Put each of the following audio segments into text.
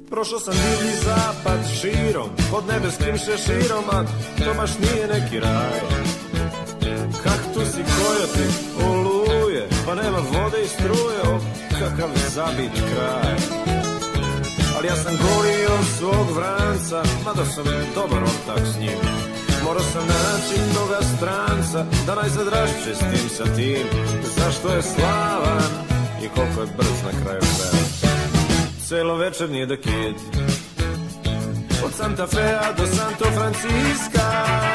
Prošao sam divlji zapad širom, pod nebeskim šeširom, a to baš nije neki raj. Kaktusi, kojoti, oluje, pa nema vode i struje, o kakav zabit kraj. Ali ja sam gojio svog vranca, mada sam dobar ortak s njim. Morao sam naći toga stranca, da najzad raščestim sa tim. Zašto je slavan i koliko je brz na kraju kraja. Celo večernji The Kid, od Santa Fea do Santo Franciska,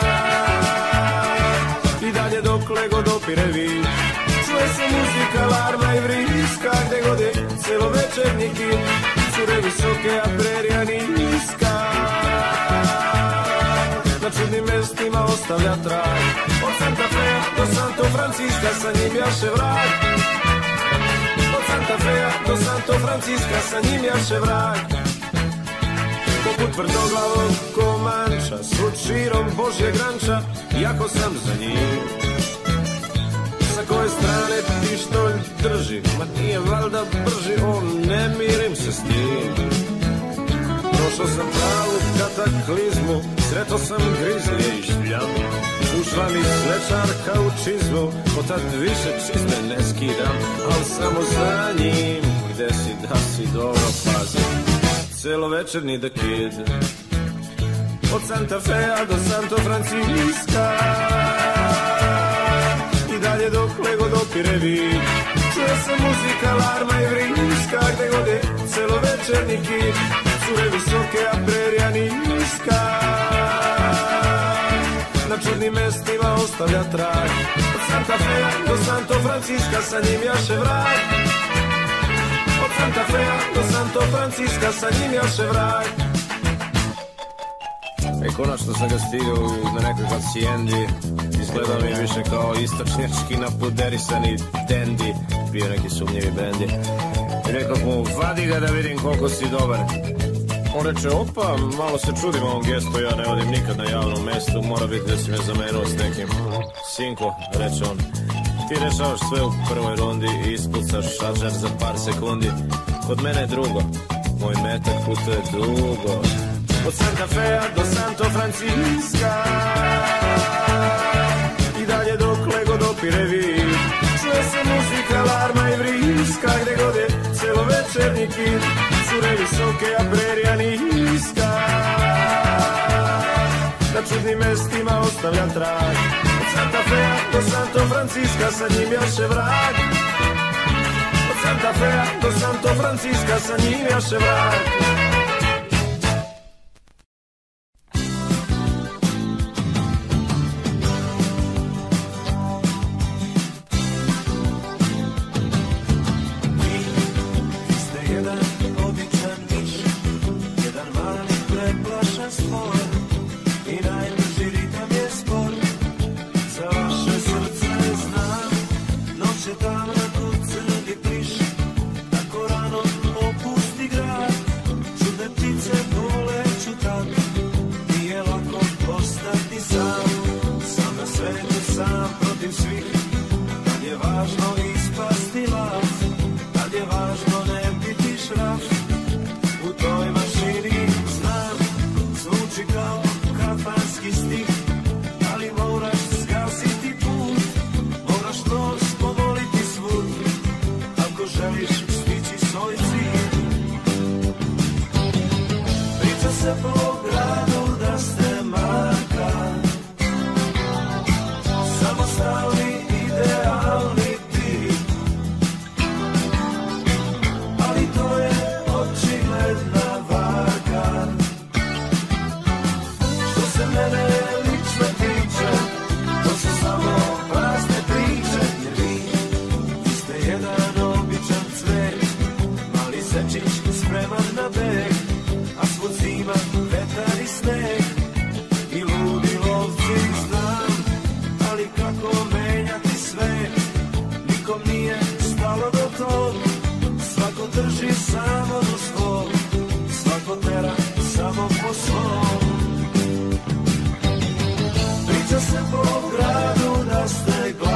i dalje dokle god opire vid, čuje se muzika, larma i vriska. Gde god je celo večernji Kid, cure visoke, a prerija niska. Na čudnim mestima ostavlja trag, od Santa Fea do Santo Franciska, sa njim jaše vrag. Od Santa Fea do Santo Franciska, sa njim jaše vrag. Poput tvrdoglavog komanča, svud širom Božjeg ranča, jako sam za njim. Sa koje strane pištolj drži, ma nije valjda brži, ne mirim se s tim. Prošao sam pravu kataklizmu, sreto sam grizlije i šljamu. Ušla mi slečarka u čizmu, od tad više čizme ne skidam, al samo za njim, gde si da si dobro pazim. Celo večernji The Kid, od Santa Fea do Santo Franciska, i dalje dokle god opire vid, čuje se muzika, larma i vriska. Gde god je celo večernji Kid, cure visoke, a prerija niska. Na čudnim mestima ostavlja trag, od Santa Fea do Santo Franciska, sa njim jaše vrag. Od Santa Fea do Santo Franciska, sa njim jaše vrag. Konačno sam ga stigao na nekoj hacijendi. Izgledao mi više kao istočnjački napuderisani dendi, bio neki sumnjivi bendi. I rekao mu, vadi ga da vidim koliko si dobar. On reče, opa, malo se čudim ovom gestu, ja ne vodim nikad na javnom mestu, mora biti da si me zamenuo s nekim. Sinko, reče on, ti rešavaš sve u prvoj rundi i ispucaš šaržer za par sekundi. Kod mene je drugo, moj metak putuje dugo. Od Santa Fea do Santo Franciska, i dalje dokle god opire vid, čuje se muzika, larma i vriska. Gde god je celo večernji Kid, cure visoke, a prerija niska. Na čudnim mestima ostavlja trag, od Santa Fea do Santo Franciska, sa njim jaše vrag. Od Santa Fea do Santo Franciska, sa njim jaše vrag.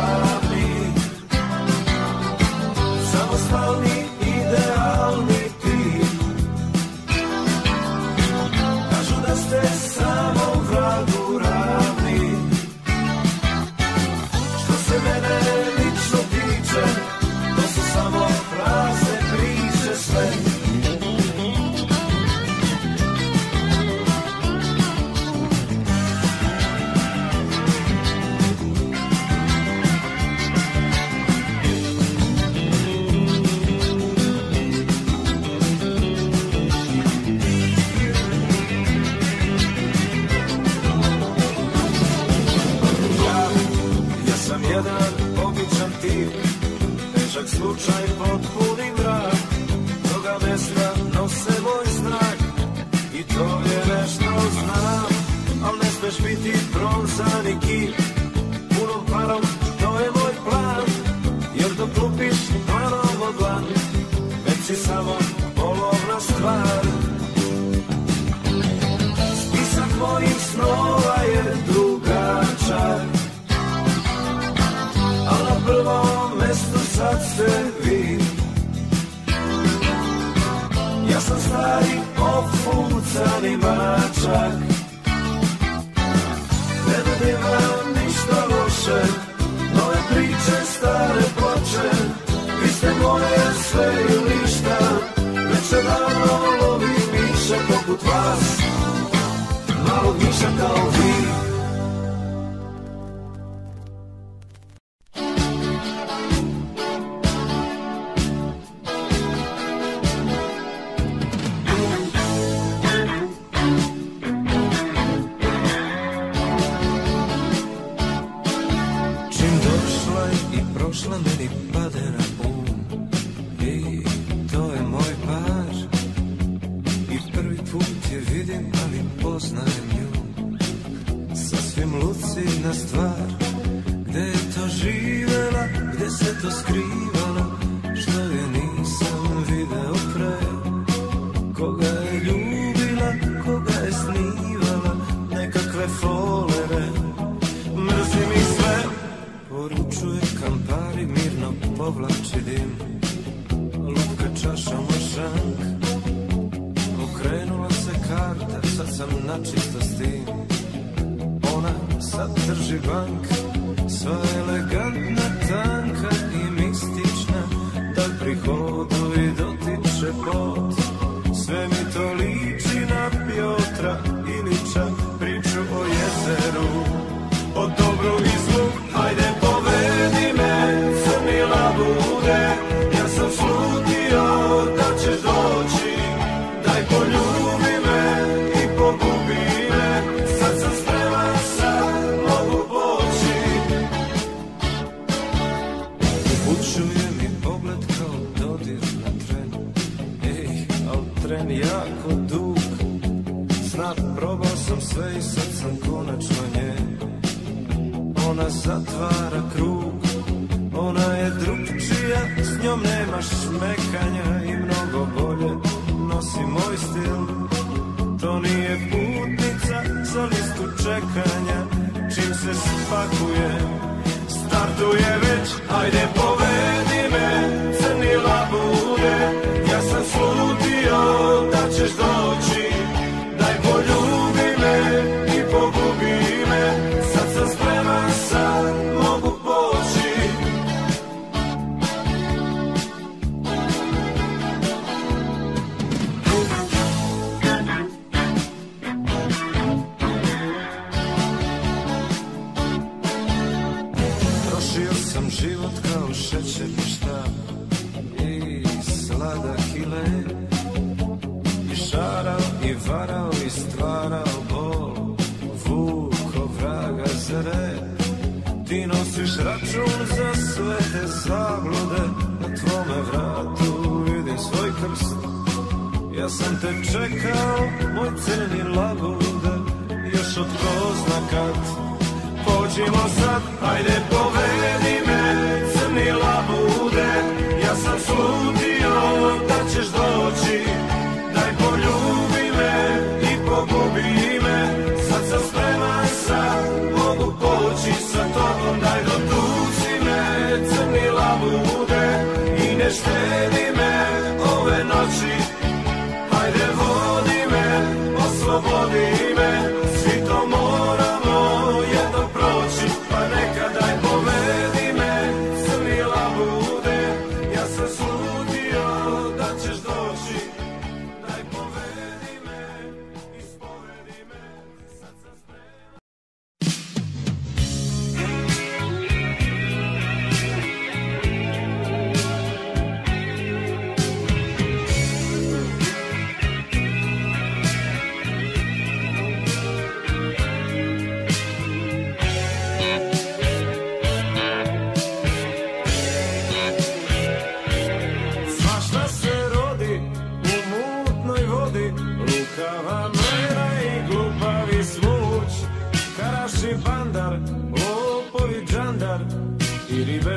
Samostalni, idealni ti. ćeš biti bronzani kip, punom parom, to je moj plan. Jer dok lupiš dlanom od dlan, već si samo polovna stvar. Spisak mojih snova je drugačak, a na prvom mestu sad ste vi. Ja sam stari ofucani mačak, ne dobivam ništa loše, nove priče, stare ploče. Vi ste moje sve ili ništa, već se davno lovi miša poput vas, malog miša kao vi.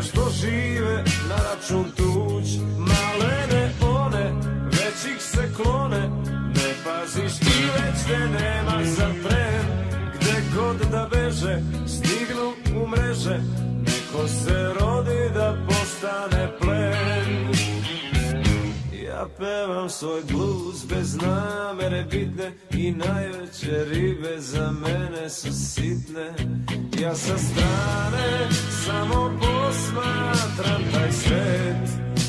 sve što žive na račun tuđ. Malene one, već ih se klone, ne paziš i već te nema za tren. Gde god da beže, stignu u mreže, neko se rodi da postane plen. Ja pevam svoj bluz bez namere bitne i najveće ribe za mene su sitne. Ja sa strane samo posmatram taj svet,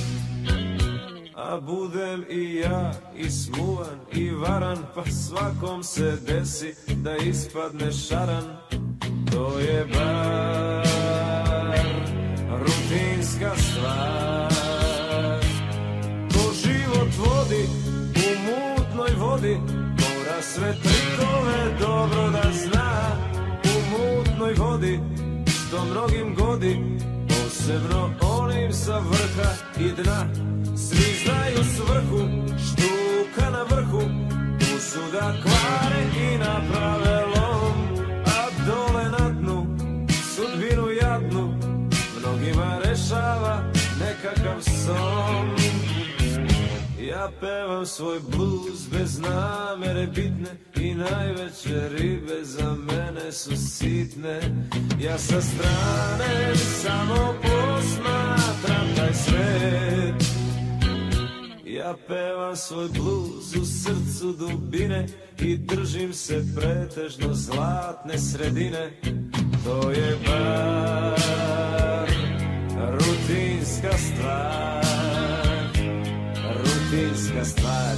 a budem i ja i smuvan i varan, pa svakom se desi da ispadne šaran. To je bar rutinska stvar. Vodi u mutnoj vodi, mora sve trikove dobro da zna. U mutnoj vodi, što mnogim godi, posebno onim sa vrha i dna. Svi znaju svrhu, štuka na vrhu, tu su da kvare i naprave lom. A dole na dnu, sudbinu jadnu, mnogima rešava nekakav son. Ja pevam svoj bluz bez namere bitne i najveće ribe za mene su sitne. Ja sa strane samo posmatram taj svet. Ja pevam svoj bluz u srcu dubine i držim se pretežno zlatne sredine. To je bar rutinska stvar. Rutinska stvar.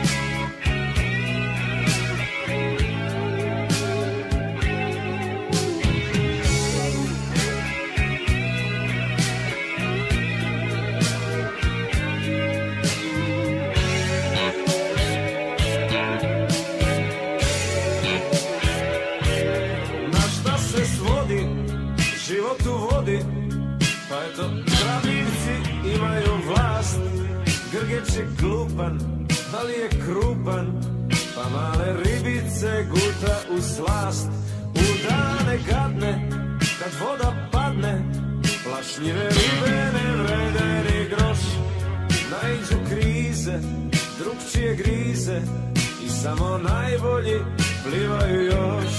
Na šta se svodi život u vodi, pa eto krabivci imaju vlast. Grgeč je glupan, ali je krupan, pa male ribice guta u slast. U dane gadne, kad voda padne, plašljive ribe ne vrede ni groš. Naiđu krize, drugčije grize i samo najbolji plivaju još.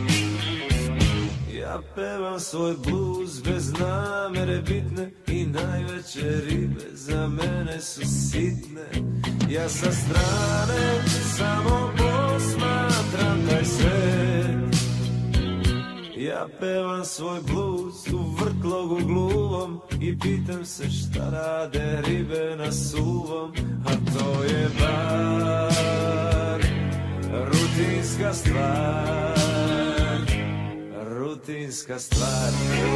Ja pevam svoj bluz bez namere bitne i najveće ribe za mene su sitne. Ja sa strane samo posmatram taj svet. Ja pevam svoj bluz u vrtlogu gluvom i pitam se šta rade ribe na suvom. A to je bar rutinska stvar. Rutinska stvar.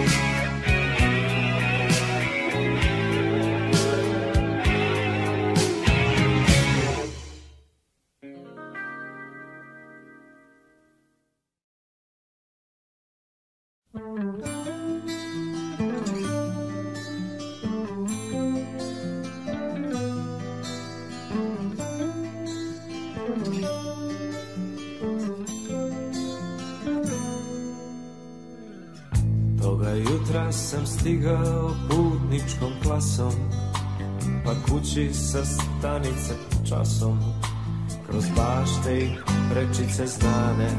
Toga jutra sam stigao putničkom klasom, pa kući sa stanice časom, kroz bašte i prečice znane.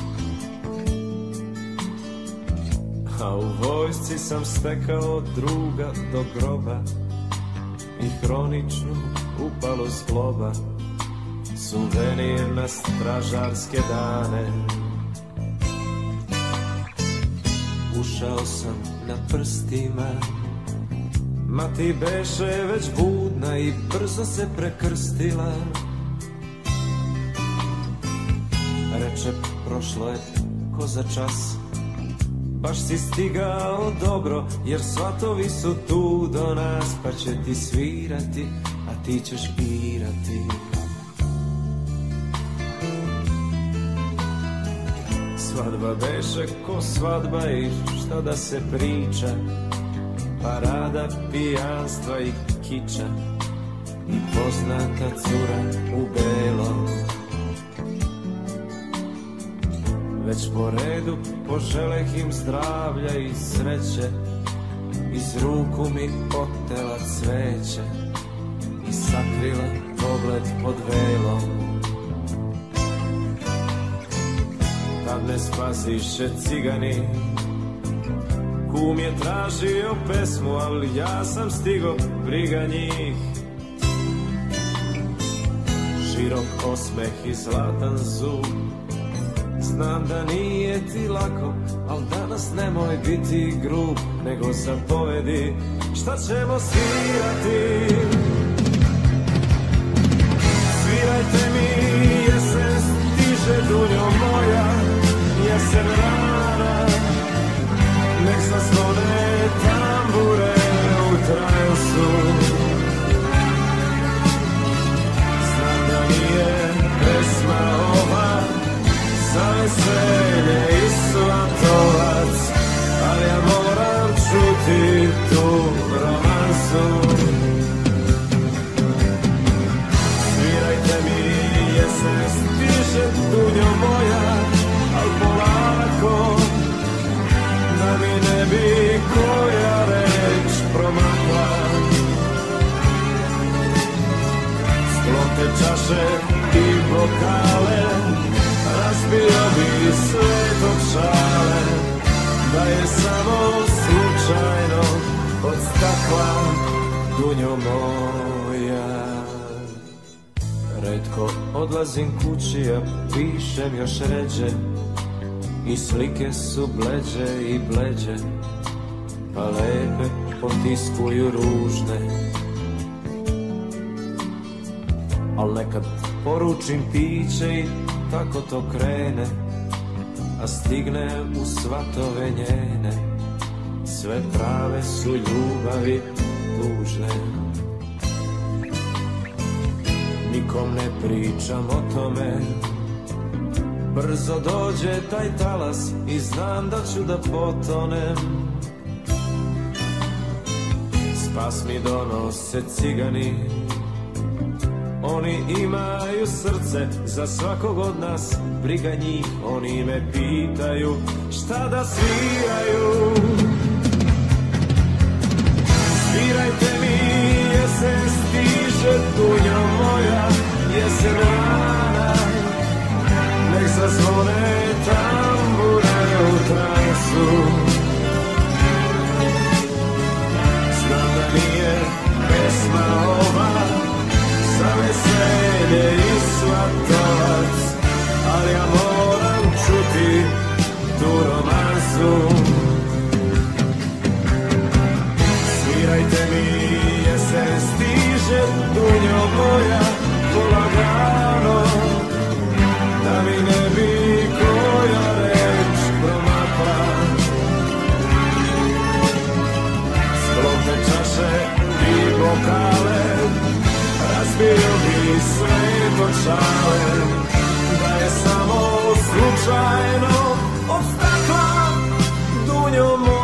A u vojsci sam stekao druga do groba i hroničnu upalu zgloba, suvenir na stražarske dane. Ušao sam na prstima, ma ti beše već budna i brzo se prekrstila. Reče, prošlo je ko za čas, baš si stigao dobro, jer svatovi su tu do nas, pa će ti svirati, a ti ćeš birati. Svadba beše ko svadba i šta da se priča, parada pijanstva i kiča i poznata cura u belom. Već po redu poželeh im zdravlja i sreće, iz iz ruku mi otela cveće i sakrila pogled pod velom. Tad me spasiše cigani, kum je tražio pesmu, ali ja sam stigo, briga njih. Širok osmeh i zlatan zub, znam da nije ti lako, al danas nemoj biti grub, nego zapovedi šta ćemo svirati. Svirajte mi, jesen stiže, dunjo moja, jesen rana, nek zaslone tambure u transu. Znam da nije pesma ova za veselje i svatovac, ali ja moram čuti tu romansu. Svirajte mi, jesen stiže, dunjo moja, al polako, da mi ne bi koja reč promakla. Sklonte čaše i bokale, razbio bi sve dok šale, da je samo slučajno od stakla, dunjo moja. Retko odlazim kući, a pišem još ređe, i slike su bleđe i bleđe, pa lepe potiskuju ružne. Al nekad poručim piće i tako to krene, a stigne u svatove njene, sve prave su ljubavi tužne. Nikom ne pričam o tome, brzo dođe taj talas i znam da ću da potonem. Spas mi donose cigani, oni imaju srce za svakog od nas, briga njih, oni me pitaju šta da sviraju. Svirajte mi, jesen stiže, dunjo moja, jesen rana, nek zazvone tambure u transu. Znam da nije pesma ova za veselje i svatovac, ali ja moram čuti tu romansu. Svirajte mi, jesen stiže, dunjo moja, polagano, da mi ne bi koja reč promakla. Sklopne čaše i bokale, razbio bi sve dok šale, da je samo slučajno od stakla, dunjo moja.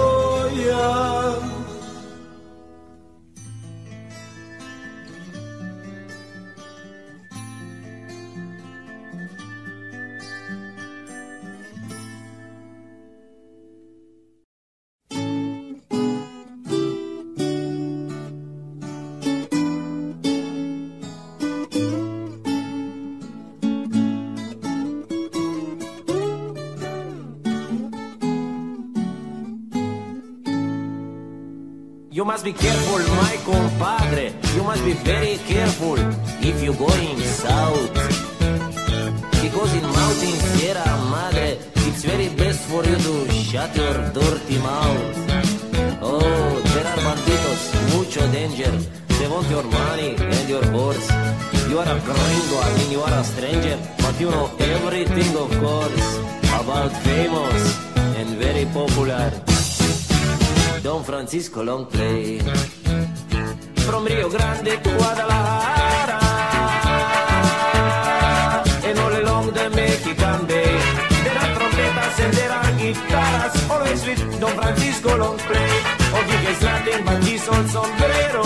You must be careful, my compadre. You must be very careful if you going south, because in mountain Sierra Madre it's very best for you to shut your dirty mouth. Oh, there are banditos, mucho danger. They want your money and your horse. You are a gringo, I mean you are a stranger, but you know everything, of course, about famous and very popular Don Francisco Long Play. From Rio Grande to Guadalajara and all along the Mexican Bay, there are trompetas and there are guitarras, always with Don Francisco Long Play. Oh, he has nothing but his old sombrero.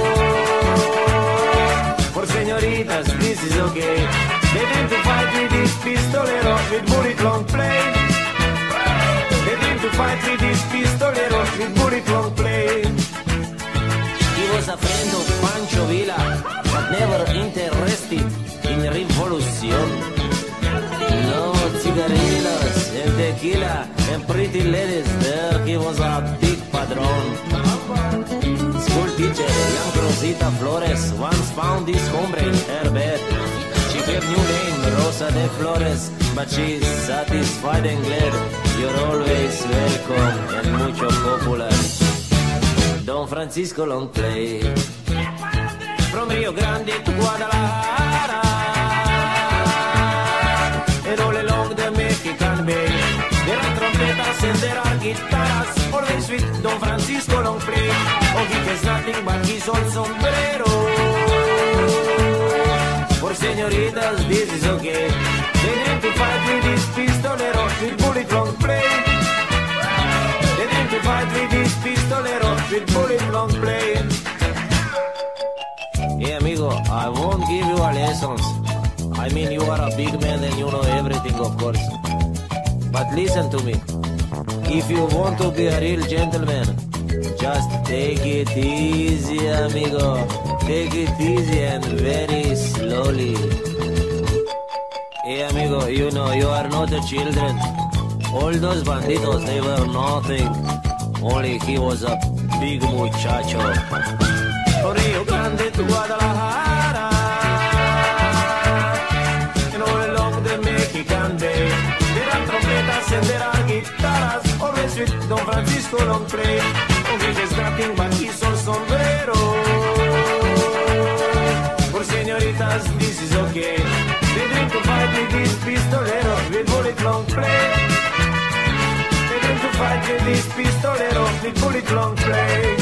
For señoritas, this is okay. They tend to fight with this pistolero with bullet long play. They tend to fight with this pistolero with bullet long play. interested in revolution. No cigarillos and tequila and pretty ladies. There he was a big padron. School teacher, young Rosita Flores, once found this hombre in her bed. She gave new name, Rosa de Flores, but she's satisfied and glad. You're always welcome and mucho popular. Don Francisco long play. From Rio Grande to Guadalajara and all along the Mexican Bay, there are trompetas and there are guitars. Always with Don Francisco long play. Oh, he has nothing but his old sombrero. For señoritas, this is okay. They need to fight with this pistolero with bullet long play. They need to fight with this pistolero with bullet long play. Hey amigo, I won't give you a lessons. I mean, you are a big man and you know everything, of course. But listen to me. If you want to be a real gentleman, just take it easy, amigo. Take it easy and very slowly. Hey amigo, you know you are not a children. All those banditos, they were nothing. Only he was a big muchacho. Rio Grande to Guadalajara and all along the Mexican Bay, there are trompetas and there are guitars. Always with Don Francisco long play. Oh, he has nothing but his old sombrero. For señoritas, this is okay. They drink to fight with this pistolero with bullet long play. They drink to fight with this pistolero with bullet long play.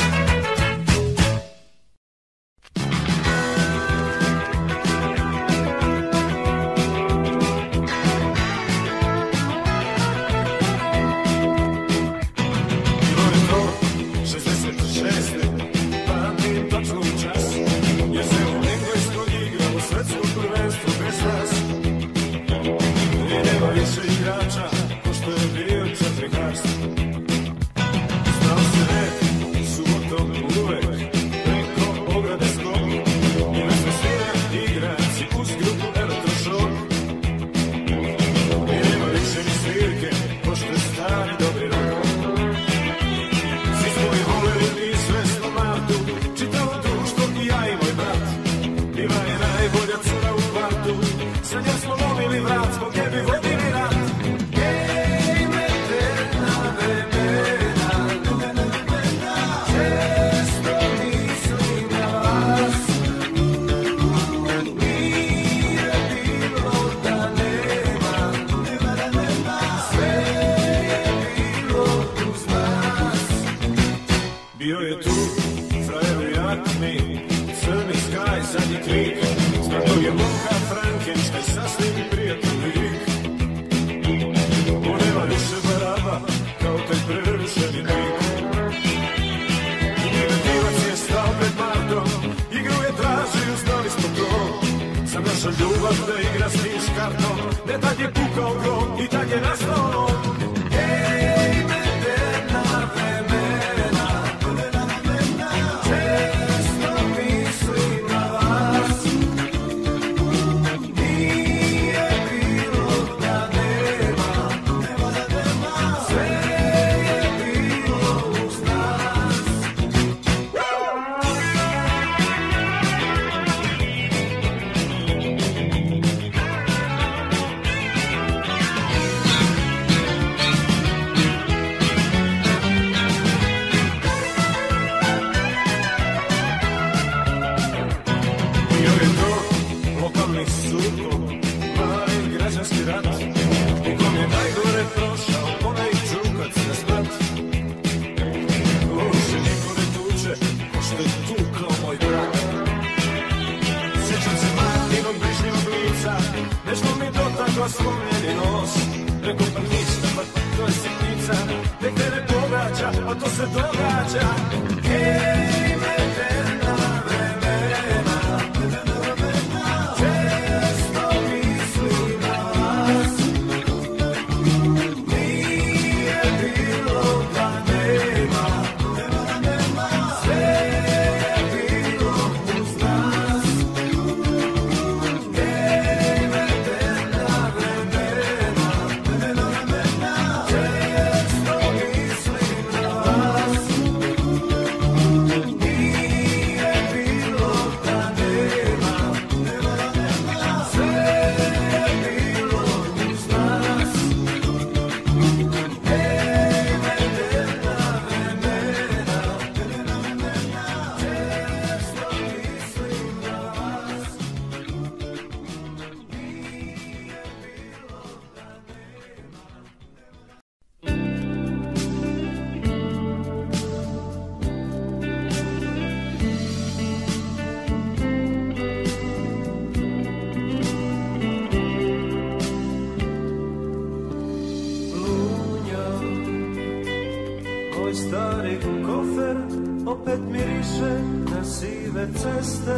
opet miriše na sive ceste,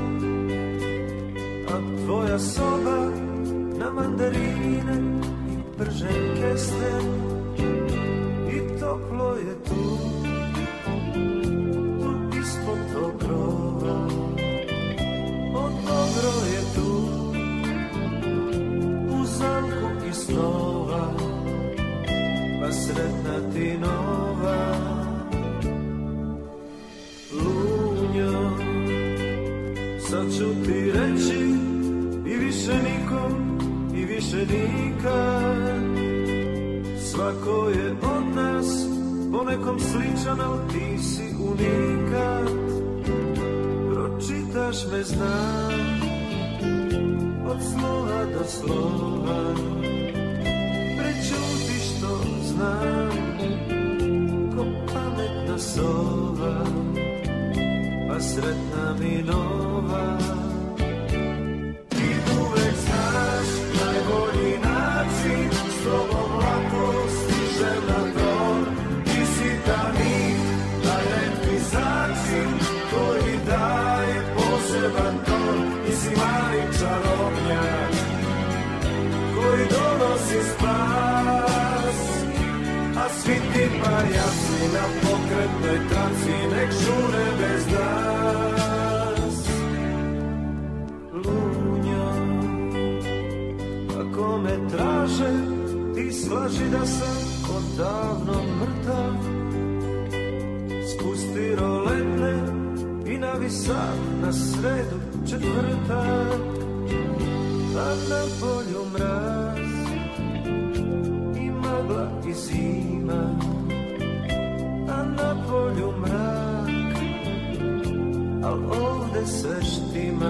a tvoja soba na mandarine i pržen kesten. I toplo je tu, ispod tog krova. O, dobro je tu, u zamku iz snova, pa sretna ti nova. Lunjo, sad ću ti reći i više nikom i više nikad. Svako je od nas po nekom sličan, al ti si unikat. Pročitaš me, znam, od slova do slova. Prečutiš to, znam, ko pametna sova, pa sretna mi nova. Ti uvek znaš najbolji način, s tobom lako stižem na tron. Ti si ta nit, taj retki začin, koji daje poseban ton. Ti si mali čarobnjak, koji donosi spas, a svi ti parjaci na pokretnoj traci nek žure bez nas. Lunjo, ako me traže, ti slaži da sam odavno mrtav. Spusti roletne i navi sad na sredu četvrtak. A na polju mraz i magla i zima, a na polju mrak, al ovde sve štima,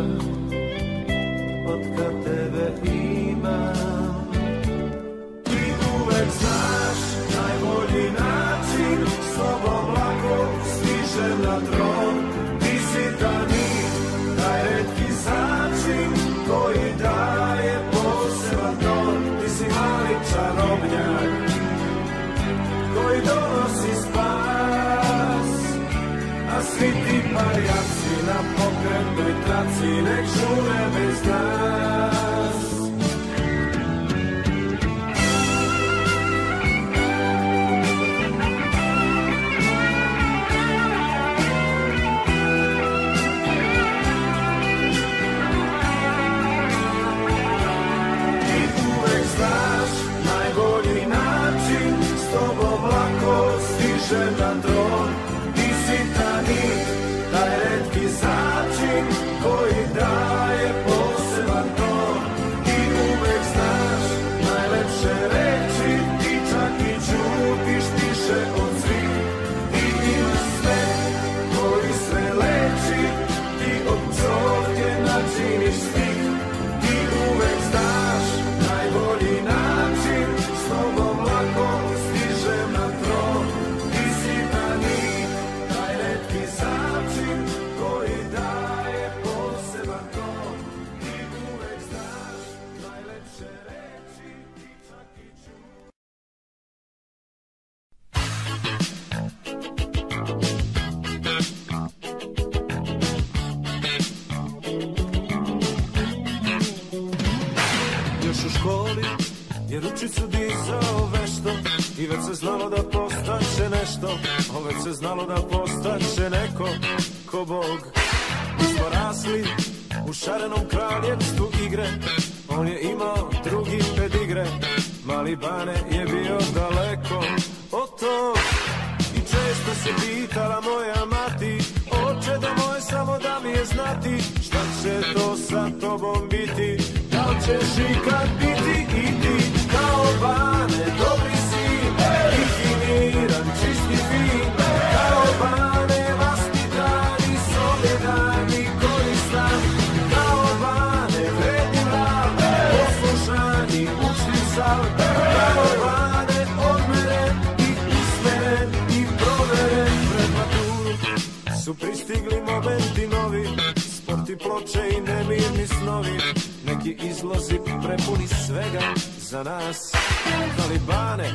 otkad tebe imam. Ti uvek znaš najbolji način, s tobom lako stižem na tron. Ti si ta nit, taj retki začin, koji daje poseban ton. Ti si mali čarobnjak, koji donosi spas, a svi ti parjaci na pokretnoj traci nek žure bez nas. Stižem na tron, ti si ta nit, taj retki začin, koji daje poseban ton. Ti uvek znaš najlepše reči, ti čak i čutiš tiše od svih. Ti imaš sve, koji sve leči, ti od čovjeke načiniš stih. Ti uvek znaš najbolji način, s tobom lako stižem na tron. Je ručicu dizao vešto i već se znalo da postaće nešto, već se znalo da postaće neko ko Bog. Mi smo rasli u šarenom kraljevstvu igre, on je imao drugi pedigre, mali Bane je bio daleko od tog. I često se pitala moja mati, oče da moje samo da mi je znati, šta će to sa tobom biti, da li ćeš ikad biti i ti kao Bane, dobri sin, definiran, čisti fin, kao Bane, vaspitan i solidan i koristan, kao Bane, vredni mrav, poslušan i učni sav, kao Bane, odmeren i usmeren i proveren. Pred maturu su pristigli momenti novi, sport i ploče i nemirni snovi, neki izlozi prepuni svega za nas. Ali Bane,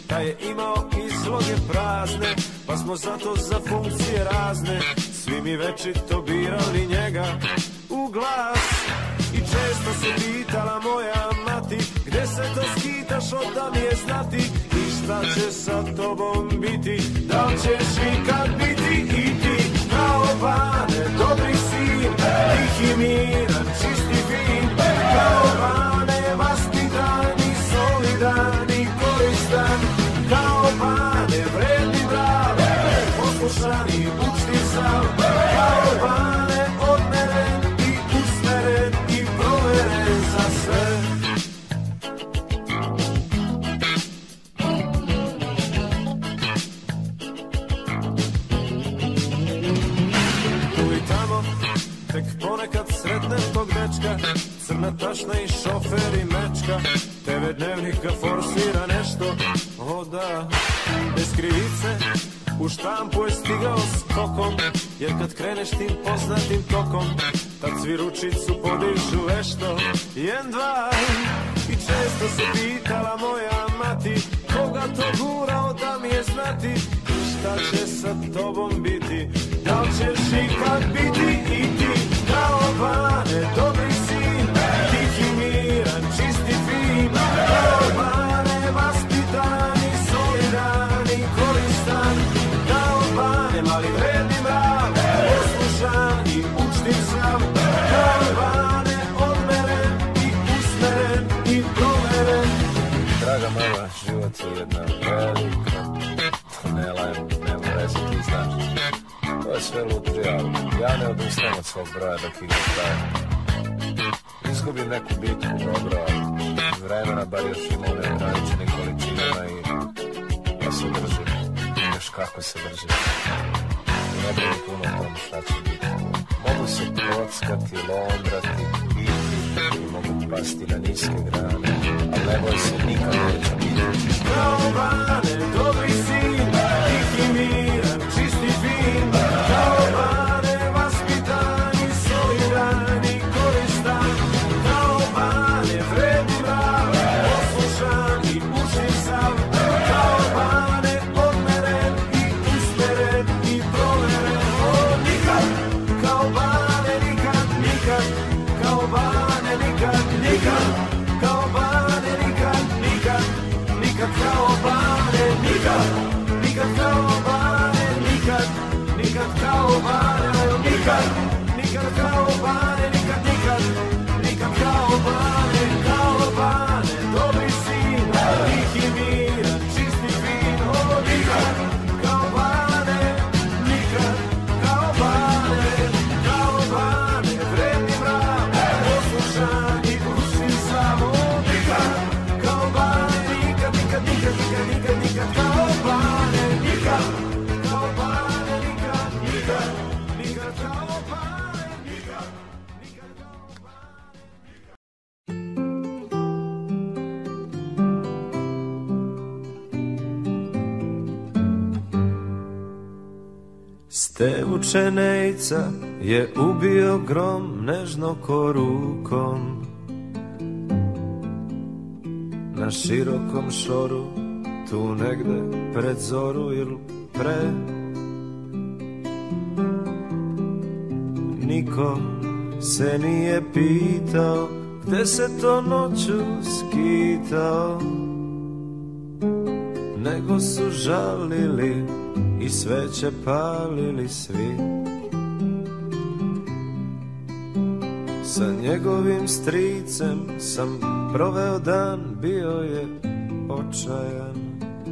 Taj je imao izloge prazne, pa smo zato za funkcije razne svi mi večito birali njega u glas. I često se pitala moja mati, gde se to skitaš, odda mi je znati. I šta će sa tobom biti, da li ćeš ikad biti i ti kao Bane, dobri sin, tih i miran, čisti fin. Kao Bane, vaspitan i solidan i koristan. Kao Bane, vredni brav, poslušan i učtiv sav. Kao Bane, odmeren i usmeren i proveren za sve. Tu i tamo, tek ponekad sretnem tog dečka, crna tašna i šofer i mečka. TV dnevnik ga forsira nešto, o da, bez krivice. U štampu je stigao skokom, jer kad kreneš tim poznatim tokom, tad svi ručicu podižu vešto, 1, 2. I često se pitala moja mati, koga to gurao da mi je znati. I šta će sa tobom biti, da li ćeš ikad biti i ti kao Bane, dobri sin, tih i miran, čisti fin. Kao Bane, vaspitan i solidan i koristan. Kao Bane, mali vredni mrav, poslušan i učtiv sav. Kao Bane, odmeren i usmeren i proveren. Draga moja, život je jedna velika tunela, nema veze, ti znaš. To je sve lutrija, ja ne odustajem od svog broja dok igra traje. Izgubim neku bitku, dobro, vremena bar još ima one ograničenim količinama i ja se držim, još kako se držim. I ne bih puno o tom šta će biti. Mogu se kockati, londrati, biti i mogu pasti na niske grane, ali ne boj se, nikad neće biti. Kao Bane, dobri sin, tih i miran, čisti fin. Kao Bane, vaspitan i solidan i koristan. Kao Bane, vredni mrav, poslušan i učtiv sav. Kao Bane, odmeren i usmeren i proveren. O, nikad, kao Bane, nikad, nikad. Kao Bane, nikad, nikad. Kao Bane, nikad, nikad. Nikad kao Bane, nikad. Nikad kao Bane, nikad. Nikad kao Bane, nikad. Nikad kao Bane, nikad, nikad. Nikad kao Bane, kao Bane, dobri sin, tih i miran, čisti fin. O, nikad kao Bane, nikad. Kao Bane, kao Bane, vredni mrav, poslušan i učtiv sav. O, nikad kao Bane, nikad, nikad, nikad, nikad, nikad, nikad kao Bane, nikad. Kao Bane, nikad, nikad, nikad kao Bane, nikad, nikad kao Stevučenejca je ubio grom nežno ko rukom. Na širokom šoru, tu negde pred zoru ili pre. Niko se nije pitao gde se to noću skitao, nego su žalili i sveće palili svi. Sa njegovim stricem sam proveo dan, bio je očajan.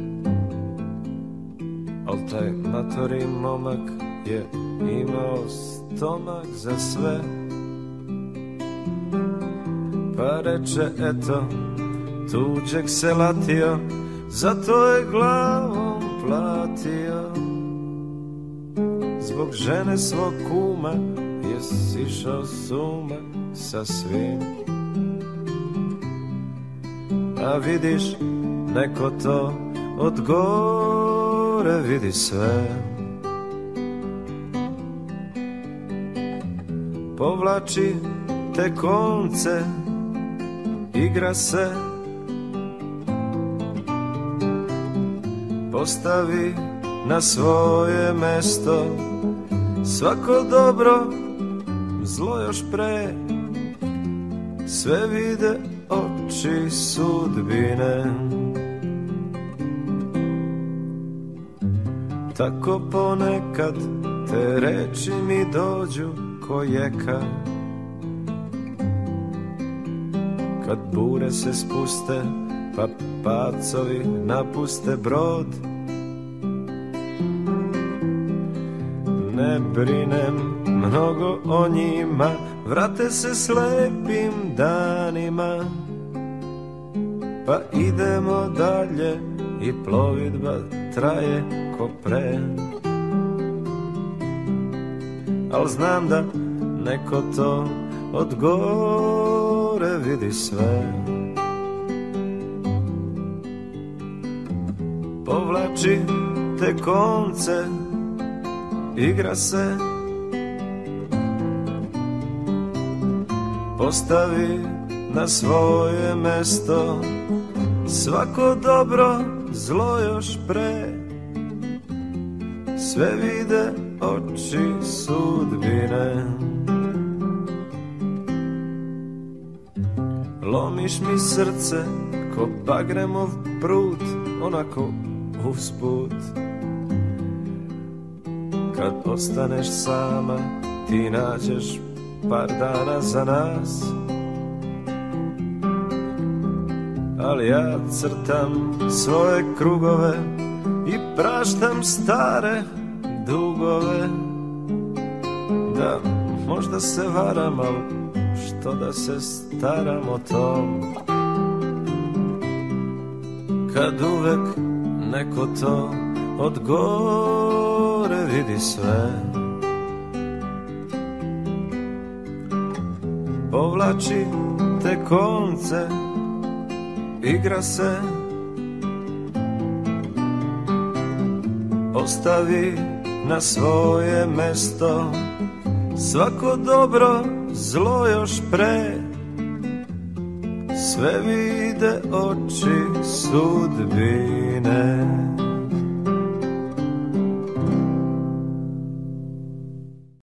Al taj matori momak je imao stomak za sve. Pa reče eto, tuđeg se latio, zato je glavom platio. Zbog žene svog kuma je sišao suma sa svim. A vidiš, neko to od gore vidi sve. Povlači te konce, igra se. postavi na svoje mesto. Svako dobro, zlo još pre, sve vide oči sudbine. Tako ponekad te reči mi dođu ko jeka, kad bure se spuste pa pacovi napuste brod. Ne brinem mnogo o njima, vrate se slepim danima, pa idemo dalje i plovidba traje ko pre. Al znam da neko to od gore vidi sve. Povlači te konce, igra se, postavi na svoje mesto. Svako dobro, zlo još pre, sve vide oči sudbine. Lomiš mi srce ko bagremov prut, onako usput. Kad ostaneš sama, ti nađeš par dana za nas, ali ja crtam svoje krugove i praštam stare dugove. Da, možda se varam, al što da se staram o tom, kad uvek neko to od gore vidi sve. Povlači te konce, igra se, postavi na svoje mesto. Svako dobro, zlo još pre, sve vide oči sudbine.